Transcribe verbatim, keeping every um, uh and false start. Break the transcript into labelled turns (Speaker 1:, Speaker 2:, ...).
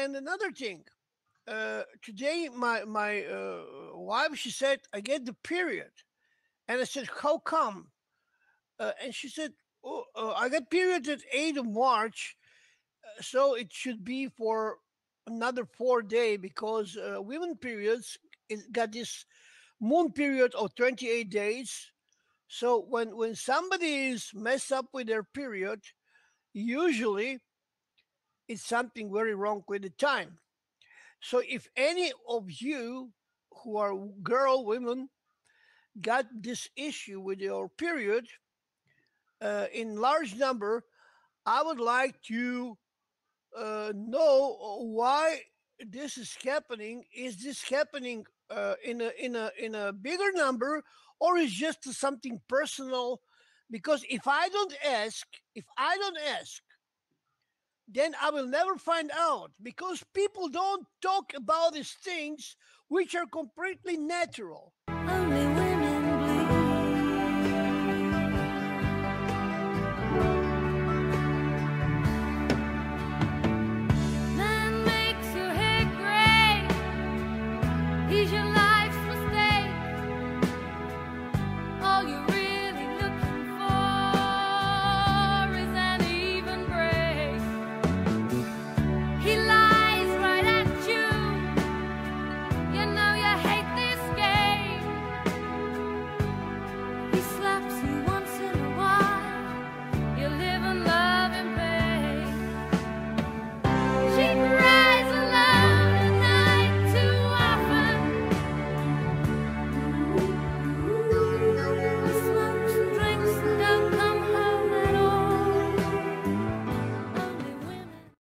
Speaker 1: and another thing. Uh, today, my my uh, wife, she said, I get the period, and I said, how come? Uh, and she said, oh, uh, I got period at eighth of March, uh, so it should be for another four day because uh, women periods is, got this moon period of twenty-eight days. So when when somebody is messed up with their period, usually it's something very wrong with the time. So if any of you who are girl women got this issue with your period uh, in large number, I would like to uh, know why this is happening. Is this happening uh, in a in a in a bigger number, or is just something personal? Because if I don't ask, if I don't ask, then I will never find out. Because people don't talk about these things which are completely natural.